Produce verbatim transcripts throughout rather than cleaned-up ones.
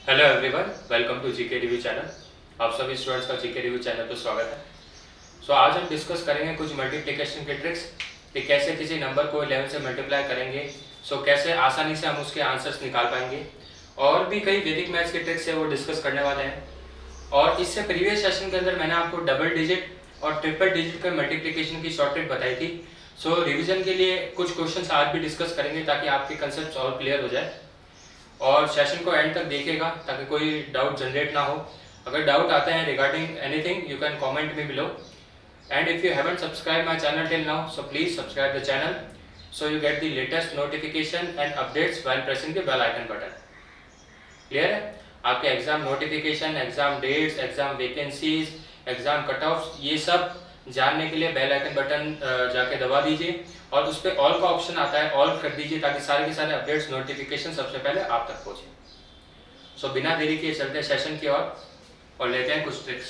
Hello everyone, welcome to GK review channel. आप सभी students का जीके रिव्यू चैनल पर स्वागत है। सो so, आज हम डिस्कस करेंगे कुछ मल्टीप्लिकेशन के ट्रिक्स कि कैसे किसी नंबर को इलेवन से मल्टीप्लाई करेंगे। सो so, कैसे आसानी से हम उसके आंसर्स निकाल पाएंगे, और भी कई वैदिक मैथ्स के ट्रिक्स है वो डिस्कस करने वाले हैं। और इससे प्रीवियस सेशन के अंदर मैंने आपको डबल डिजिट और ट्रिपल डिजिट के मल्टीप्लिकेशन की शॉर्ट ट्रिक बताई थी। सो so, रिविजन के लिए कुछ क्वेश्चन आज भी डिस्कस करेंगे ताकि आपके कंसेप्ट और क्लियर हो जाए, और सेशन को एंड तक देखिएगा ताकि कोई डाउट जनरेट ना हो। अगर डाउट आते हैं regarding anything you can comment me below, and if you haven't subscribe my channel till now so please subscribe the channel so you get the latest notification and updates while pressing the bell icon button. Clear है? आपके exam notification, exam dates, exam vacancies, exam cut offs, ये सब जानने के लिए bell icon button जाके दबा दीजिए और उस पर ऑल का ऑप्शन आता है, ऑल कर दीजिए ताकि सारे के सारे अपडेट्स नोटिफिकेशन सबसे पहले आप तक पहुंचे। सो so, बिना देरी किए चलते हैं सेशन की ओर और, और लेते हैं कुछ ट्रिक्स।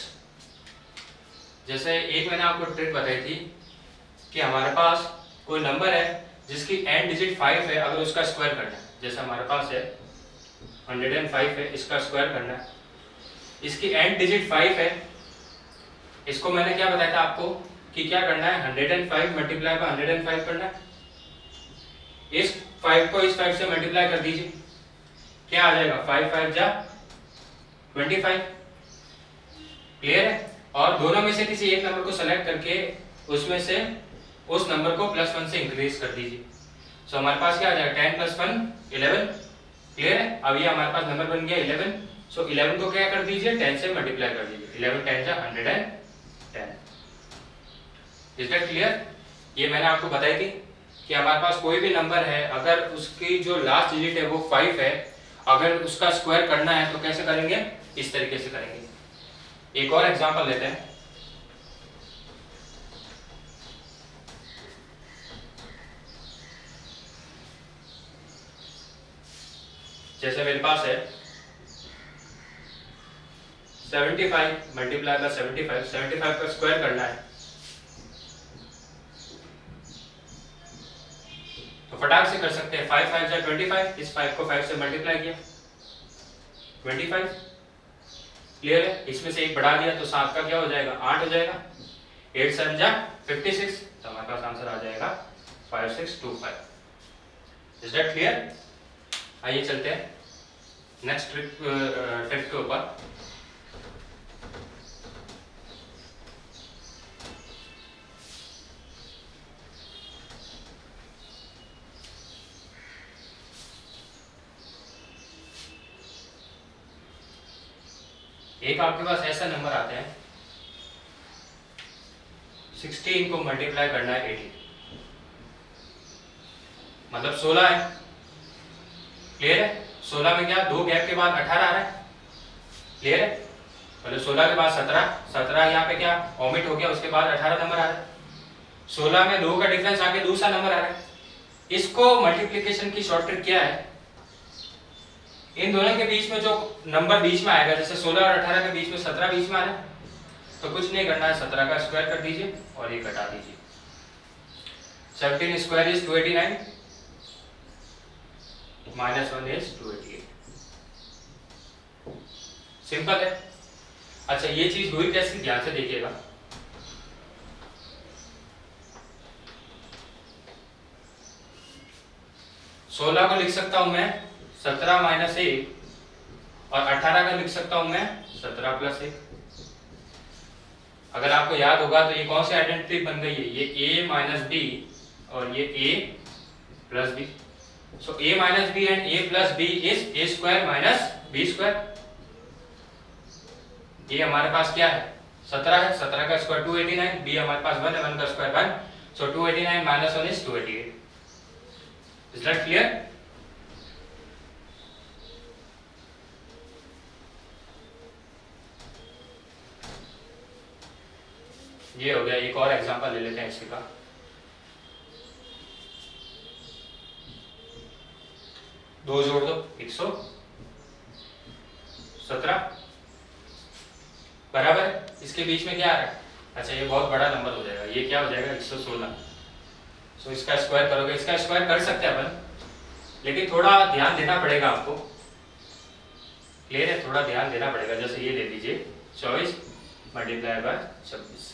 जैसे एक मैंने आपको ट्रिक बताई थी कि हमारे पास कोई नंबर है जिसकी एंड डिजिट फाइव है, अगर उसका स्क्वायर करना है, जैसे हमारे पास है हंड्रेड एंड फाइव है, इसका स्क्वायर करना है, इसकी एंड डिजिट फाइव है। इसको मैंने क्या बताया था आपको कि क्या करना है, hundred and five multiply by hundred and five करना है। इस फाइव को इस फाइव से मल्टीप्लाई कर दीजिए, क्या आ जाएगा, फाइव फाइव जा ट्वेंटी फाइव। क्लियर है? और दोनों में से किसी एक नंबर को सेलेक्ट करके उसमें से उस नंबर को प्लस वन से इंक्रीज कर दीजिए। सो so, हमारे पास क्या आ जाएगा, ten plus one eleven. Clear है? अब ये हमारे पास नंबर बन गया इलेवन। सो so, इलेवन को क्या कर दीजिए, टेन से मल्टीप्लाई कर दीजिए, इलेवन टेन जा hundred and ten. Is that clear? ये मैंने आपको बताई थी कि हमारे पास कोई भी नंबर है, अगर उसकी जो लास्ट डिजिट है वो फाइव है, अगर उसका स्क्वायर करना है तो कैसे करेंगे, इस तरीके से करेंगे। एक और एग्जांपल लेते हैं। जैसे मेरे पास है seventy five multiply by seventy five, seventy five का स्क्वायर करना है, तो फटाक से कर सकते हैं। फाइव फाइव जा ट्वेंटी फाइव, इस फाइव को फाइव से मल्टीप्लाई किया, ट्वेंटी फाइव। क्लियर है? इसमें से एक बढ़ा दिया तो सात का क्या हो जाएगा, आठ हो जाएगा। एट सेवन जा फिफ्टी सिक्स, तो हमारे पास आंसर आ जाएगा five six two five. Is that clear? आइए चलते हैं नेक्स्ट ट्रिक ट्रिक के ऊपर। एक आपके पास ऐसा नंबर आता है, सिक्सटीन को मल्टीप्लाई करना है एटीन, मतलब सोलह है। क्लियर है? सोलह में क्या, दो गैप के बाद अठारह आ रहा है। क्लियर है? मतलब सोलह के बाद सत्रह, सत्रह यहाँ पे क्या ओमिट हो गया, उसके बाद अठारह नंबर आ रहा है। सोलह में दो का डिफरेंस आके दूसरा नंबर आ रहा है। इसको मल्टीप्लिकेशन की शॉर्ट ट्रिक क्या है, इन दोनों के बीच में जो नंबर बीच में आएगा, जैसे सोलह और अठारह के बीच में सत्रह बीच में आ रहा है, तो कुछ नहीं करना है, सत्रह का स्क्वायर कर दीजिए और ये घटा दीजिए। Seventeen square is two eighty nine, minus one is two eighty eight. Simple है। अच्छा, ये चीज हुई कैसे, ध्यान से देखिएगा। सोलह को लिख सकता हूं मैं सत्रह माइनस एक, और अठारह का लिख सकता हूं मैं सत्रह प्लस एक। अगर आपको याद होगा तो ये कौन सी आइडेंटिटी बन गई है, ये a माइनस बी और ये a plus B. So a minus B and a plus B is a square minus B square. ये हमारे पास क्या है, सत्रह है, सत्रह का square two eighty nine, b हमारे पास वन है, वन का square one, so two eighty nine minus one is two eighty eight. Is that clear? ये हो गया। एक और एग्जांपल ले लेते हैं इसी का। दो जोड़ दो, एक सौ सत्रह बराबर। इसके बीच में क्या आ रहा है, अच्छा ये बहुत बड़ा नंबर हो जाएगा, ये क्या हो जाएगा, एक सौ सोलह। सो इसका स्क्वायर करोगे, इसका स्क्वायर कर सकते हैं अपन, लेकिन थोड़ा ध्यान देना पड़ेगा आपको। क्लियर है? थोड़ा ध्यान देना पड़ेगा। जैसे ये ले लीजिए चौबीस मल्टीप्लाई बाय छब्बीस।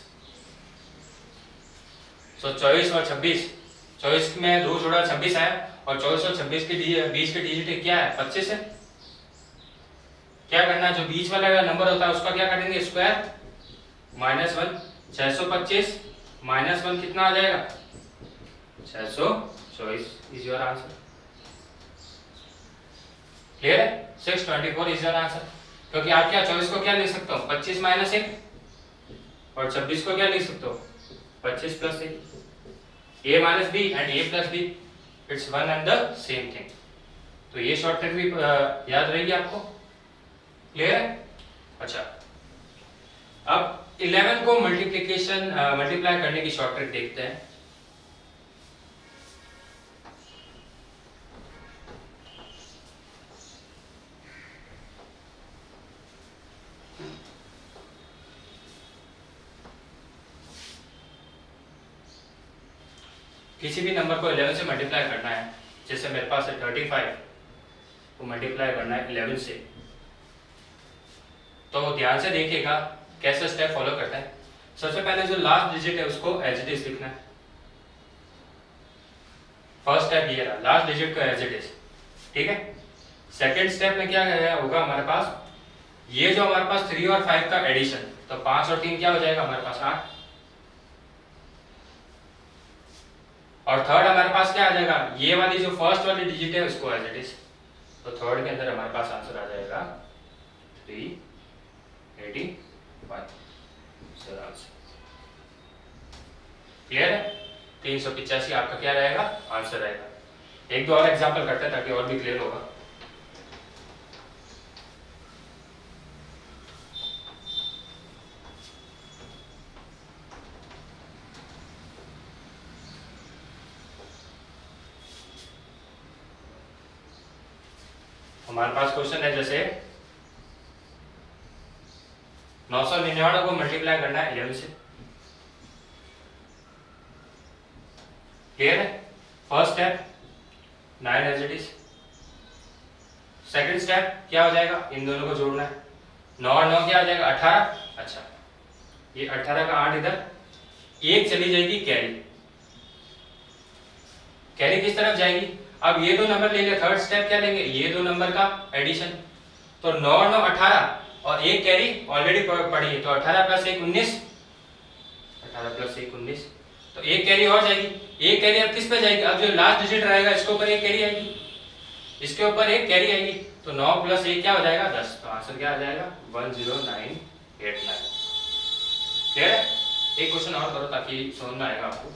सो चौबीस और छब्बीस, चौबीस में दो जोड़ा छब्बीस आया और चौबीस और छब्बीस के बीच के डिजिट क्या है? पच्चीस है। क्या करना है, जो बीच वाला नंबर होता है उसका क्या करेंगे? Square minus one. छह सौ पच्चीस माइनस वन कितना आ जाएगा? छह सौ चौबीस इज योर आंसर। क्लियर है? Six twenty four is your answer. क्योंकि आप क्या चौबीस को क्या लिख सकते हो? पच्चीस माइनस एक और छब्बीस को क्या लिख सकते हो? पच्चीस प्लस एक। A minus B and A plus B it's one and the same thing. तो ये शॉर्ट ट्रिक भी याद रहेगी आपको। क्लियर है? अच्छा, अब इलेवन को मल्टीप्लिकेशन मल्टीप्लाई करने की शॉर्ट ट्रिक देखते हैं। किसी भी नंबर को इलेवन से मल्टीप्लाई करना है, जैसे मेरे पास है थर्टी फाइव, तो मल्टीप्लाई करना है इलेवन से। तो ध्यान से देखिएगा कैसे स्टेप फॉलो करता है। सबसे पहले जो लास्ट डिजिट है उसको एज इट इज लिखना है। फर्स्ट स्टेप ये रहा, लास्ट डिजिट को एज इट इज, ठीक है। सेकेंड स्टेप में क्या होगा हमारे पास, ये जो हमारे पास थ्री और फाइव का एडिशन, तो पांच और तीन क्या हो जाएगा हमारे पास? आठ। और थर्ड हमारे पास क्या आ जाएगा? ये वाली जो फर्स्ट वाली डिजिट है उसको एज इट इज। तो थर्ड के अंदर हमारे पास आंसर आ जाएगा थ्री एटी फाइव। क्लियर है? तीन सौ पिचासी आपका क्या रहेगा? आंसर रहेगा। एक दो और एग्जांपल करते हैं ताकि और भी क्लियर होगा। हमारे पास क्वेश्चन है जैसे नौ सौ निन्यानवे को मल्टीप्लाई करना है इलेवन से। क्लियर है? First step nine as it is. Second step क्या हो जाएगा? इन दोनों को जोड़ना है। नौ और नौ क्या आ जाएगा? अठारह। अच्छा, ये अठारह का आठ इधर, एक चली जाएगी कैरी। कैरी किस तरफ जाएगी? अब ये दो नंबर ले ले, थर्ड स्टेप क्या लेंगे? ये दो नंबर का एडिशन। तो नौ और नौ अठारह और एक कैरी ऑलरेडी पड़ी है, तो अठारह प्लस एक उन्नीस। अठारह प्लस एक उन्नीस, तो एक कैरी और जाएगी। एक कैरी अब किस पे जाएगी? अब जो लास्ट डिजिट रहेगा इसके ऊपर एक कैरी आएगी, इसके ऊपर एक कैरी आएगी, तो नौ प्लस एक क्या हो जाएगा? दस। तो आंसर क्या आ जाएगा? One zero nine eight nine. Clear है? एक क्वेश्चन और करो ताकि समझ में आएगा आपको।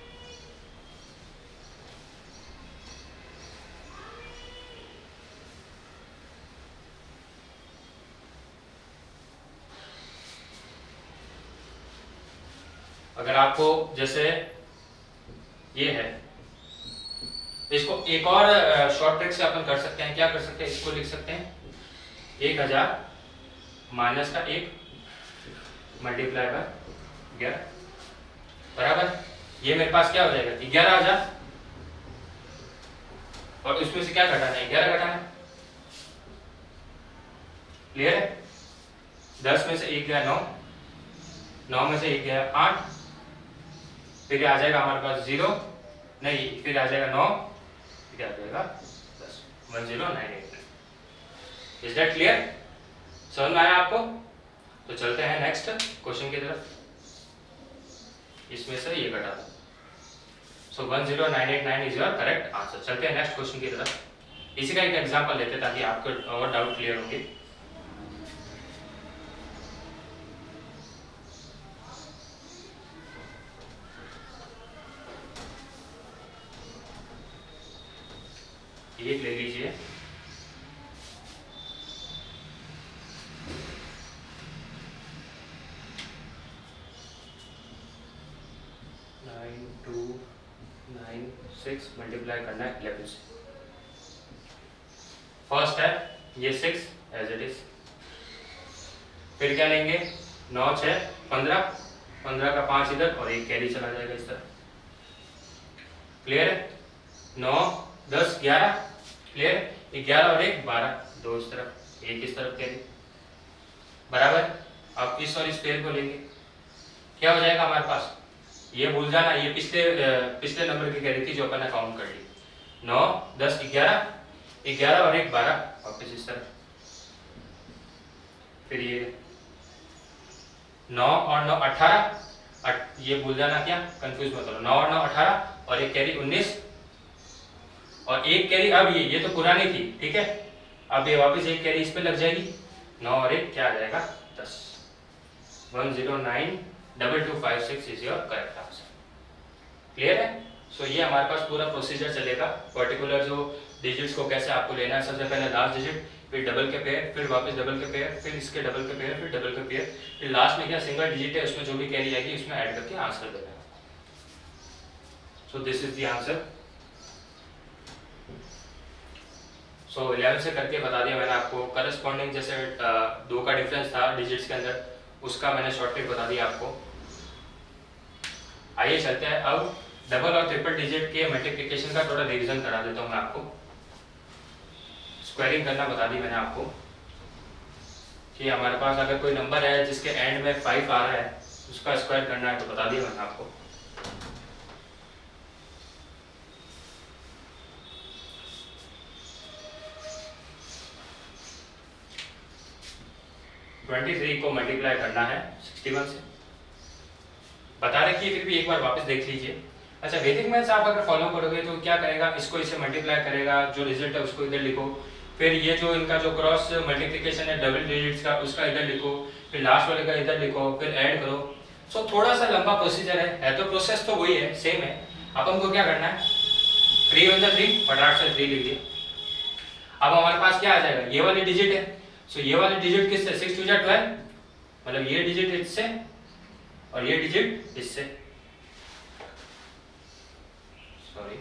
अगर आपको जैसे ये है, इसको एक और शॉर्ट ट्रिक से अपन कर सकते हैं। क्या कर सकते हैं? इसको लिख सकते हैं एक हजार माइनस का एक मल्टीप्लाई बाय ग्यारह बराबर, ये मेरे पास क्या हो जाएगा? ग्यारह हजार, और उसमें से क्या घटाना है? ग्यारह घटाना है। क्लियर है? दस में से एक गया नौ, नौ में से एक गया आठ, फिर आ जाएगा हमारे पास जीरो, नहीं फिर आ जाएगा नौ, फिर आ जाएगा दस। One zero nine eight. Is that clear? समझ में आया आपको? तो चलते हैं नेक्स्ट क्वेश्चन की तरफ। इसमें से ये घटा दो। So one zero nine eight nine is your correct answer. चलते हैं नेक्स्ट क्वेश्चन की तरफ। इसी का एक एग्जांपल लेते हैं ताकि आपको और डाउट क्लियर होंगे। एक ले लीजिए, nine two nine six multiply करना है इलेवन से। फर्स्ट है ये सिक्स एज इट इज, फिर क्या लेंगे? नौ छः पंद्रह, पंद्रह का पाँच इधर और एक कैरी चला जाएगा इस तरह। क्लियर है? नौ दस ग्यारह, क्लियर? ग्यारह और एक बारह, दो इस तरफ, एक इस तरफ कैरी, बराबर। अब इस और इस पेयर को लेंगे, क्या हो जाएगा हमारे पास, ये भूल जाना, ये पिछले पिछले नंबर की कैरी थी जो अपन ने काउंट कर ली, नौ दस ग्यारह, ग्यारह और एक बारह, वापस इस तरफ, फिर ये नौ और नौ अठारह, ये भूल जाना, क्या कंफ्यूज मत करो, नौ और नौ अठारह और एक कैरी उन्नीस और एक कैरी, अब ये ये तो पुरानी थी, ठीक है, अब ये वापस एक कैरी इस पे लग जाएगी, नौ और एक क्या आ जाएगा दस, one zero nine double two five six is your correct answer. Clear है? सो so, ये हमारे पास पूरा प्रोसीजर चलेगा, पर्टिकुलर जो डिजिट्स को कैसे आपको लेना है, सबसे पहले लास्ट डिजिट, फिर डबल के पेयर, फिर वापस डबल के पेयर, फिर इसके डबल के पेयर, फिर डबल के पेयर, फिर लास्ट में क्या सिंगल डिजिट है उसमें जो भी कैरी आएगी उसमें ऐड करके आंसर देना है। So this is the answer. So eleven से करके बता दिया मैंने आपको, करस्पॉन्डिंग जैसे दो का डिफरेंस था डिजिट्स के अंदर, उसका मैंने शॉर्टकट बता दिया आपको। आइए चलते हैं अब डबल और ट्रिपल डिजिट के मल्टीप्लिकेशन का थोड़ा रिवीजन करा देता हूं मैं आपको। स्क्वायरिंग करना बता दी मैंने आपको कि हमारे पास अगर कोई नंबर है जिसके एंड में फाइव आ रहा है उसका स्क्वायर करना है तो बता दिया मैंने आपको। तेईस को मल्टीप्लाई करना है इकसठ से, बता रखिए, फिर भी एक बार वापस देख लीजिए। अच्छा, वैदिक मैथ्स आप अगर फॉलो करोगे तो क्या करेगा, इसको इससे मल्टीप्लाई करेगा, जो रिजल्ट है उसको इधर लिखो, फिर ये जो इनका जो क्रॉस मल्टीप्लिकेशन है डबल डिजिट्स का उसका इधर लिखो, फिर लास्ट वाले का इधर लिखो, फिर ऐड करो। सो so, थोड़ा सा लंबा प्रोसीजर है, है तो प्रोसेस तो वही है, सेम है। अपन को क्या करना है, थ्री वन जा थ्री, फटाफट से थ्री लिख दिए। अब हमारे पास क्या आ जाएगा, ये वाली डिजिट है, सो so, ये वाली डिजिट किससे, सिक्स टू जा ट्वेल्व, मतलब ये डिजिट इससे और ये डिजिट इससे, सॉरी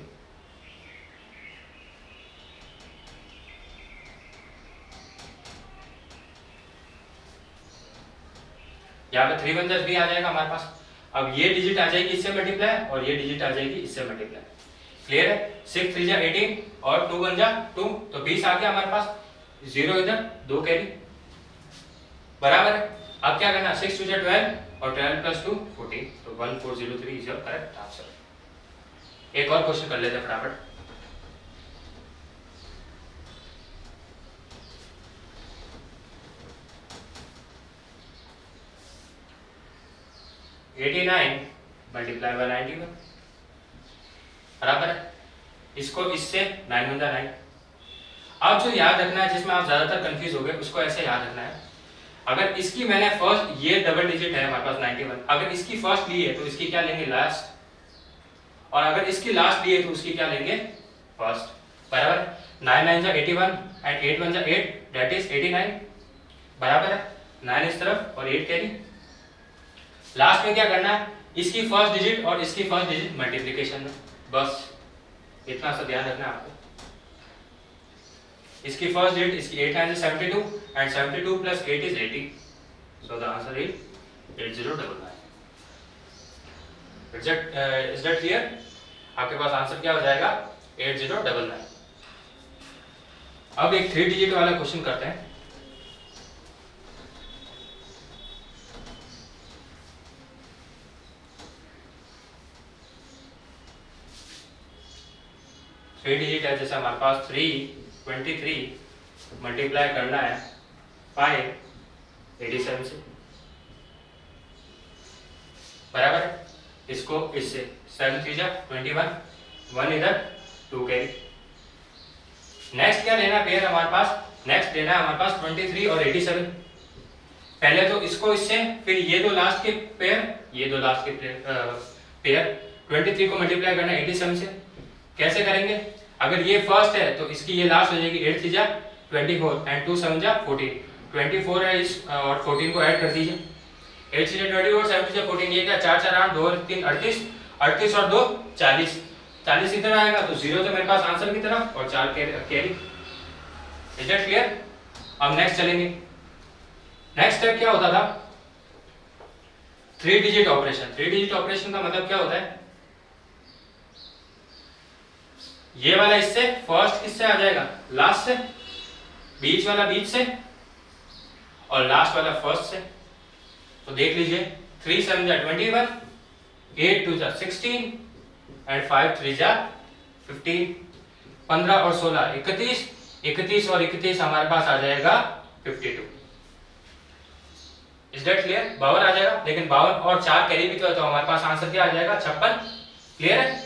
यहाँ पे थ्री वन जस्ट भी आ जाएगा हमारे पास। अब ये डिजिट आ जाएगी इससे मल्टीप्लाई और ये डिजिट आ जाएगी इससे मल्टीप्लाई। क्लियर है? सिक्स थ्री जा एटीन और टू वन जा टू, तो बीस आ गया हमारे पास, जीरो इधर, दो कैरी, बराबर है। अब क्या करना, सिक्स टू जा ट्वेल्व और ट्वेल्व प्लस टू फोर्टीन, तो one four zero three is your correct answer. एक और क्वेश्चन कर लेते हैं फटाफट। Eighty nine multiply by ninety one, बराबर है। इसको इससे नाइन वन जा नाइन। अब जो याद रखना है, जिसमें आप ज्यादातर कंफ्यूज हो गए, उसको ऐसे याद रखना है, अगर इसकी मैंने फर्स्ट, ये डबल डिजिट है हमारे पास नाइंटी वन, अगर इसकी फर्स्ट ली है तो इसकी क्या लेंगे, लास्ट, और अगर इसकी लास्ट ली है तो उसकी क्या लेंगे, फर्स्ट, बराबर। नाइन नाइन जा eighty one and eight one जा eight, that is eighty nine, बराबर है। नाइन इस तरफ और एट कैरी। लास्ट में क्या करना है, इसकी फर्स्ट डिजिट और इसकी फर्स्ट डिजिट मल्टीप्लिकेशन में, बस इतना सा ध्यान रखना है आपको। इसकी फर्स्ट डिजिट, इसकी eight nine seventy two and seventy two plus eight is eighty, so the answer is eight zero double nine. Is that clear? आपके पास आंसर क्या हो जाएगा, एट जीरो डबल नाइन। अब एक थ्री डिजिट वाला question करते हैं। थ्री डिजिट है, जैसे हमारे पास थ्री ट्वेंटी थ्री मल्टीप्लाई करना है फाइव एटी सेवन से, बराबर है। इसको इससे सेवन थ्री जा ट्वेंटी वन, वन इधर, टू कैरी। नेक्स्ट क्या लेना पेयर हमारे पास, नेक्स्ट लेना है हमारे पास ट्वेंटी थ्री और एटी सेवन। पहले तो इसको इससे, फिर ये दो लास्ट के पेयर, ये दो लास्ट के पेयर, ट्वेंटी थ्री को मल्टीप्लाई करना है एटी सेवन से। कैसे करेंगे, अगर ये फर्स्ट है तो इसकी ये लास्ट हो जाएगी, एट थ्री जा twenty four and two seven जा फोर्टीन, ट्वेंटी फोर है इस और फोर्टीन को ऐड कर दीजिए। एट थ्री जा ट्वेंटी फोर, सेवन थ्री जा फोर्टीन, ये क्या, चार चार आठ, दो तीन अड़तीस, अड़तीस और दो चालीस, चालीस की तरह आएगा तो जीरो तो मेरे पास आंसर की तरफ और चार कैरी। Is that clear? अब नेक्स्ट चलेंगे। नेक्स्ट स्टेप क्या होता था, three digit operation. Three digit operation का मतलब क्या होता है, ये वाला इससे फर्स्ट किससे आ जाएगा, लास्ट से, बीच वाला बीच से और लास्ट वाला फर्स्ट से। तो देख लीजिए, थ्री सेवन जा ट्वेंटी वन, एट टू जा सिक्सटीन एंड फाइव थ्री जा फिफ्टीन। पंद्रह और सोलह इकतीस, इकतीस और इकतीस हमारे पास आ जाएगा fifty two. Is that clear? बावन आ जाएगा, लेकिन बावन और चार कैरी भी तो है, तो हमारे पास आंसर क्या आ जाएगा? छप्पन। क्लियर है?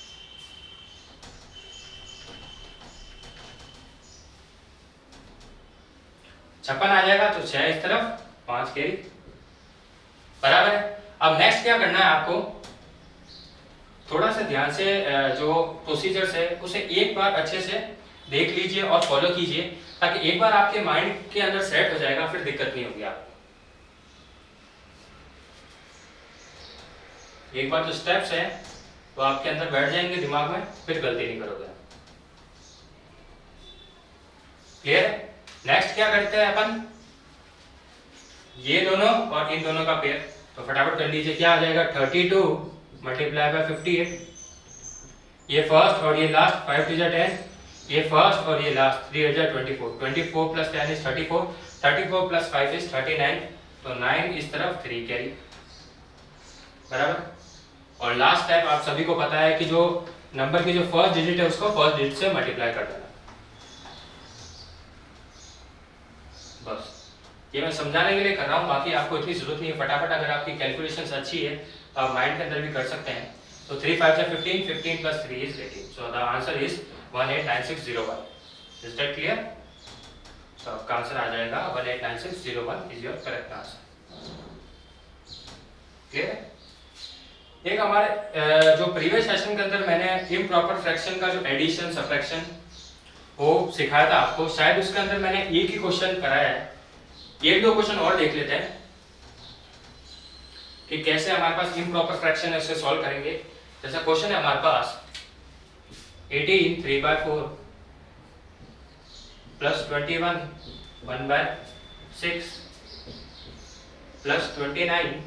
छप्पन आ जाएगा, तो छह इस तरफ, पांच कैरी, बराबर है। अब नेक्स्ट क्या करना है आपको, थोड़ा सा ध्यान से जो प्रोसीजर्स है उसे एक बार अच्छे से देख लीजिए और फॉलो कीजिए, ताकि एक बार आपके माइंड के अंदर सेट हो जाएगा, फिर दिक्कत नहीं होगी आपको। एक बार जो स्टेप्स हैं तो आपके अंदर बैठ जाएंगे दिमाग में, फिर गलती नहीं करोगे। क्लियर है? नेक्स्ट क्या करते हैं अपन, ये दोनों और इन दोनों का पेयर, तो फटाफट कर लीजिए। क्या आ जाएगा? Thirty two multiply by fifty eight. ये फर्स्ट और ये लास्ट, फाइव टू जा टेन, ये फर्स्ट और ये लास्ट, थ्री जा twenty four, twenty four plus ten is thirty four, thirty four plus five is thirty nine, तो नाइन इस तरफ, थ्री कैरी, बराबर। और लास्ट स्टेप आप सभी को पता है कि जो नंबर की जो फर्स्ट डिजिट है उसको फर्स्ट डिजिट से मल्टीप्लाई कर देना। बस ये मैं समझाने के लिए कर रहा हूँ, बाकी आपको इतनी जरूरत नहीं है। फटाफट अगर आपकी कैलकुलेशंस अच्छी है तो आप माइंड के अंदर भी कर सकते हैं। तो थ्री फाइव जा fifteen, fifteen plus three is eighteen, so the answer is one eight nine six zero one. Is that clear? So आपका आंसर आ जाएगा one eight nine six zero one is your correct answer. Clear है? एक हमारे जो previous session के अंदर मैंने इम्प्रॉपर फ्रैक्शन का जो एडिशन सब्ट्रैक्शन वो सिखाया था आपको, शायद उसके अंदर मैंने एक ही क्वेश्चन कराया है। एक दो क्वेश्चन और देख लेते हैं कि कैसे हमारे पास इम्प्रॉपर फ्रैक्शन है, उसे सॉल्व करेंगे। जैसा क्वेश्चन है हमारे पास eighteen three by four plus twenty one one by six plus twenty nine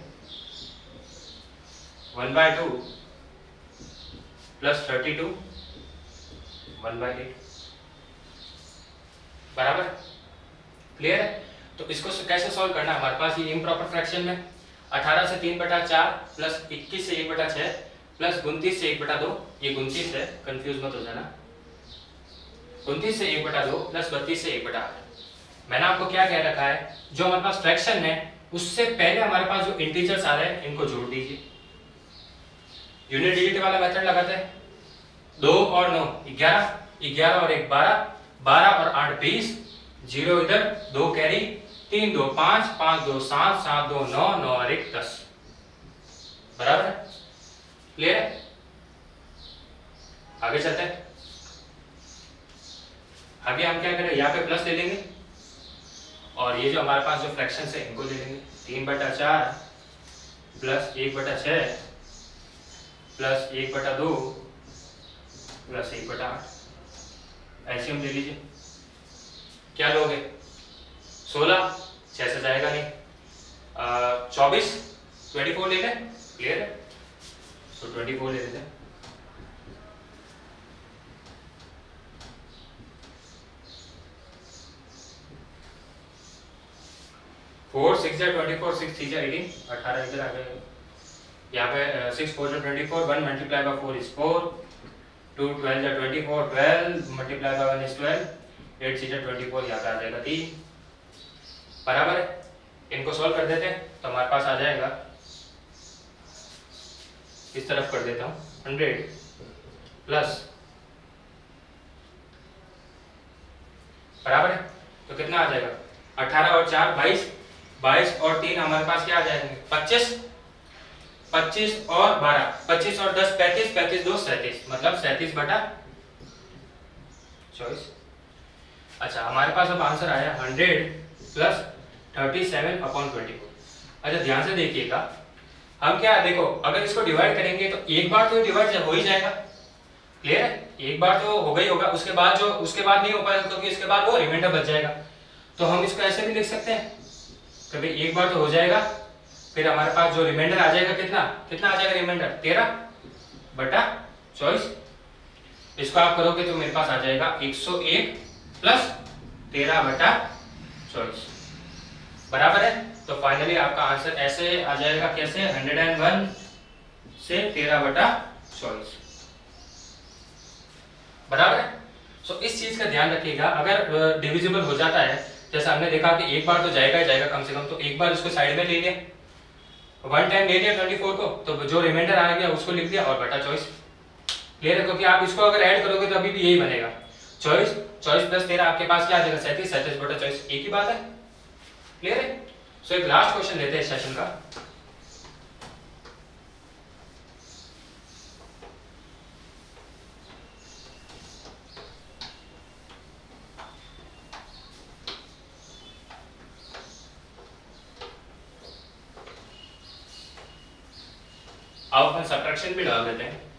one by two plus thirty two one by eight, बराबर। क्लियर है? तो इसको कैसे सॉल्व करना है हमारे पास, ये इम्प्रॉपर फ्रैक्शन में अठारह से तीन बटा चार प्लस इक्कीस से एक बटा छः प्लस उनतीस से एक बटा दो, ये उनतीस है, कंफ्यूज मत हो जाना, उनतीस से एक बटा दो प्लस बत्तीस से एक बटा आठ। मैंने आपको क्या कह रखा है, जो हमारे पास फ्रैक्शन है उससे पहले हमारे पास जो इंटीजर्स आ रहे हैं इनको जोड़ दीजिए। यूनिट डिजिट वाला मेथड लगाते हैं, दो और नौ ग्यारह, ग्यारह और एक बारह, बारह और आठ बीस, जीरो इधर, दो कैरी, तीन दो पांच, पांच दो सात, सात दो नौ, नौ और एक दस, बराबर है। क्लियर है? आगे चलते हैं। आगे हम क्या करें, यहाँ पे प्लस ले लेंगे और ये जो हमारे पास जो फ्रैक्शन है इनको ले लेंगे। तीन बटा चार प्लस एक बटा छः प्लस एक बटा दो प्लस एक बटा आठ, एलसीएम ले लीजिए। क्या लोगे? सोलह, छह से जाएगा नहीं, चौबीस, ट्वेंटी फोर ले लें। क्लियर है? तो ट्वेंटी फोर ले लेते हैं। फोर सिक्स जा ट्वेंटी फोर, सिक्स थ्री जा एटीन, अठारह इधर आ गए। यहाँ पे सिक्स फोर जा twenty four, one multiply by four is four, two twelve जा twenty four, twelve multiply by one is twelve, eight six जा ट्वेंटी फोर, यहाँ पे आ जाएगा तीन, बराबर है। इनको सॉल्व कर देते हैं तो हमारे पास आ जाएगा, इस तरफ कर देता हूँ, हंड्रेड प्लस, बराबर है। तो कितना आ जाएगा, अठारह और चार बाईस, बाईस और तीन हमारे पास क्या आ जाएंगे, पच्चीस, पच्चीस और बारह, पच्चीस और दस पैंतीस, पैंतीस दो सैंतीस, मतलब सैंतीस बटा चौबीस। अच्छा, हमारे पास अब आंसर आया hundred plus thirty seven upon twenty four. अच्छा ध्यान से देखिएगा, हम क्या देखो, अगर इसको डिवाइड करेंगे तो एक बार तो डिवाइड हो ही जाएगा। क्लियर है? एक बार तो हो गई होगा, उसके बाद जो उसके बाद नहीं हो पाएगा क्योंकि इसके बाद वो रिमाइंडर बच जाएगा। तो हम इसको ऐसे भी लिख सकते हैं, कभी एक बार तो हो जाएगा, फिर हमारे पास जो रिमाइंडर आ जाएगा कितना कितना आ जाएगा रिमाइंडर, तेरह बटा चौबीस। इसको आप करोगे तो मेरे पास आ जाएगा एक सौ एक प्लस तेरह बटा चौबीस, बराबर है। तो फाइनली आपका आंसर ऐसे आ जाएगा, कैसे, हंड्रेड एंड वन से तेरह बटा चौबीस, बराबर है। सो so, इस चीज का ध्यान रखिएगा, अगर डिविजिबल हो जाता है, जैसे हमने देखा कि एक बार तो जाएगा ही जाएगा कम से कम, तो एक बार उसको साइड में ले लिया, वन टाइम ले लिया चौबीस को, तो जो रिमाइंडर आ गया उसको लिख दिया और बटा चौबीस, क्लियर है। क्योंकि आप इसको अगर ऐड करोगे तो अभी भी यही बनेगा, चौबीस चौबीस प्लस तेरह आपके पास क्या आ जाएगा, सैंतीस, सैंतीस बटा चौबीस, एक ही बात है, क्लियर है। सो so, एक लास्ट क्वेश्चन लेते हैं इस सेशन का। अब अपन सब्ट्रैक्शन भी डाल देते हैं।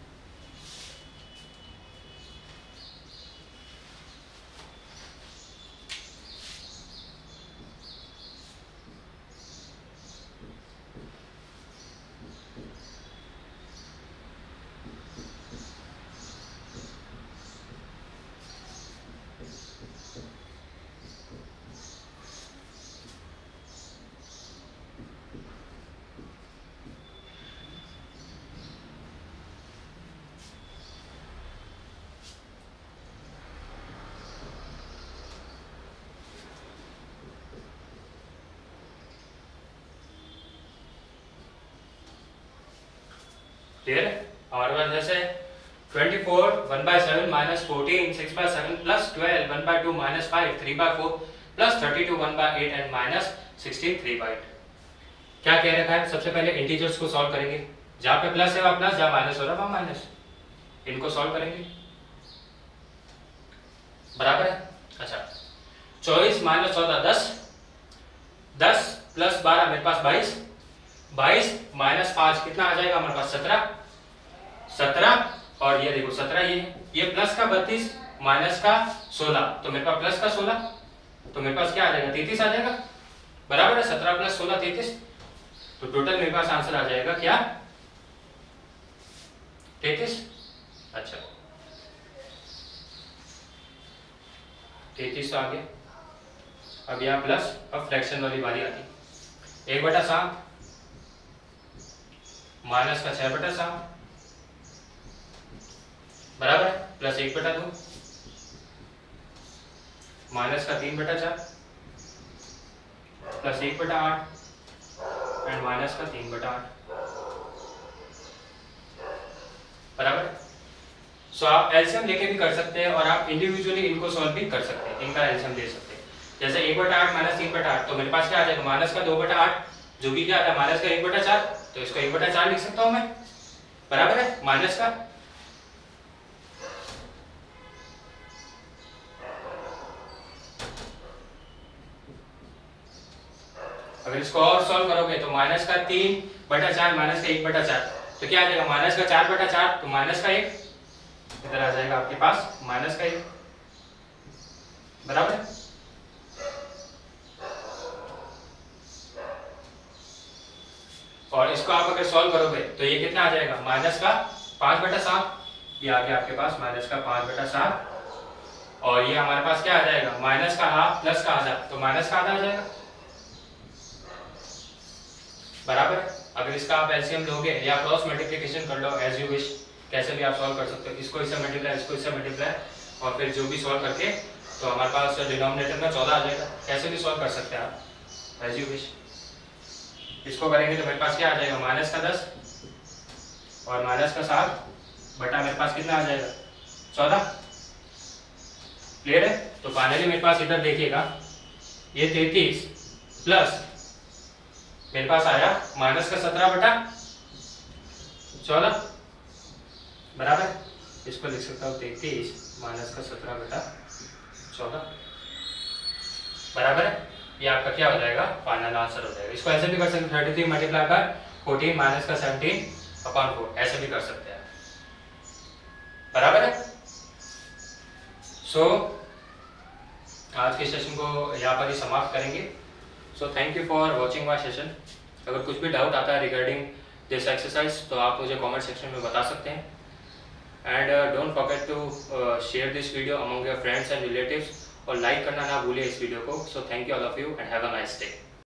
क्लियर है। हमारे पास जैसे चौबीस one by seven minus fourteen six by seven plus twelve one by two minus five three by four plus thirty two one by eight and minus sixteen three by eight. क्या कह रखा है, सबसे पहले इंटीजर्स को solve करेंगे, जहां पे प्लस है वहां प्लस, जहां माइनस हो रहा है वहां माइनस, इनको सॉल्व करेंगे, बराबर है। अच्छा, चौबीस माइनस चौदह दस, दस प्लस बारह मेरे पास बाईस, बाईस माइनस पांच कितना आ जाएगा हमारे पास, सत्रह, सत्रह, और ये देखो सत्रह, ये ये प्लस का बत्तीस माइनस का सोलह, तो मेरे पास प्लस का सोलह, तो मेरे पास क्या आ जाएगा, तैंतीस आ जाएगा, बराबर है। सत्रह प्लस सोलह तैंतीस, तो टोटल मेरे पास आंसर आ जाएगा क्या, तैंतीस। अच्छा, तैंतीस आ गया। अब यहाँ प्लस, अब फ्रैक्शन वाली बारी आती, एक बटा सात माइनस का छह बटा सात, बराबर है, प्लस एक बटा दो माइनस का तीन बटा चार प्लस एक बटा आठ एंड माइनस का तीन बटा आठ, बराबर है। सो आप एलसीएम लेके भी कर सकते हैं और आप इंडिविजुअली इनको सॉल्व भी कर सकते हैं, इनका एलसीएम ले सकते हैं। जैसे एक बटा आठ माइनस तीन बटा आठ, तो मेरे पास क्या आ जाएगा, माइनस का दो बटा आठ, जो कि क्या आता है माइनस का एक बटा चार, तो इसको एक बटा चार लिख सकता हूं मैं, बराबर है, माइनस का। अगर इसको और सॉल्व करोगे तो माइनस का तीन बटा चार माइनस का एक बटा चार, तो क्या आ जाएगा, माइनस का चार बटा चार, तो माइनस का एक, इधर आ जाएगा आपके पास माइनस का एक, बराबर है। और इसको आप अगर सॉल्व करोगे तो ये कितना आ जाएगा, माइनस का पांच बटा सात, ये आ गया आपके पास माइनस का पांच बटा सात, और ये हमारे पास क्या आ जाएगा, माइनस का हाफ प्लस का आधा, तो माइनस का आधा आ जाएगा, बराबर है। अगर इसका आप एलसीएम लोगे या क्रॉस मल्टीप्लिकेशन कर लो, एज यू विश, कैसे भी आप सॉल्व कर सकते हो, इसको इससे मल्टीप्लाई, इसको इससे मल्टीप्लाई, और फिर जो भी सॉल्व करके, तो हमारे पास डिनोमिनेटर में चौदह आ जाएगा, कैसे भी सॉल्व कर सकते हैं आप, एज यू विश। इसको करेंगे तो मेरे पास क्या आ जाएगा, माइनस का दस और माइनस का सात बटा मेरे पास कितना आ जाएगा, चौदह, क्लियर है। तो फाइनली मेरे पास इधर देखिएगा, ये तैंतीस प्लस मेरे पास आया माइनस का सत्रह बटा चौदह, बराबर, इसको लिख सकता हूँ तैंतीस माइनस का सत्रह बटा चौदह, बराबर है। ये आपका क्या हो जाएगा, फाइनल आंसर हो जाएगा। इसको ऐसे भी कर सकते हैं, thirty three multiply by fourteen minus का सेवनटीन अपॉन फोर, ऐसे भी कर सकते हैं, बराबर है। सो so, आज के सेशन को यहाँ पर ही समाप्त करेंगे। So thank you for watching my session. अगर कुछ भी डाउट आता है रिगार्डिंग दिस एक्सरसाइज तो आप मुझे कमेंट सेक्शन में बता सकते हैं। And don't forget to share this video among your friends and relatives और लाइक करना ना भूलिए इस वीडियो को। सो थैंक यू ऑल ऑफ यू एंड हैव अ नाइस डे।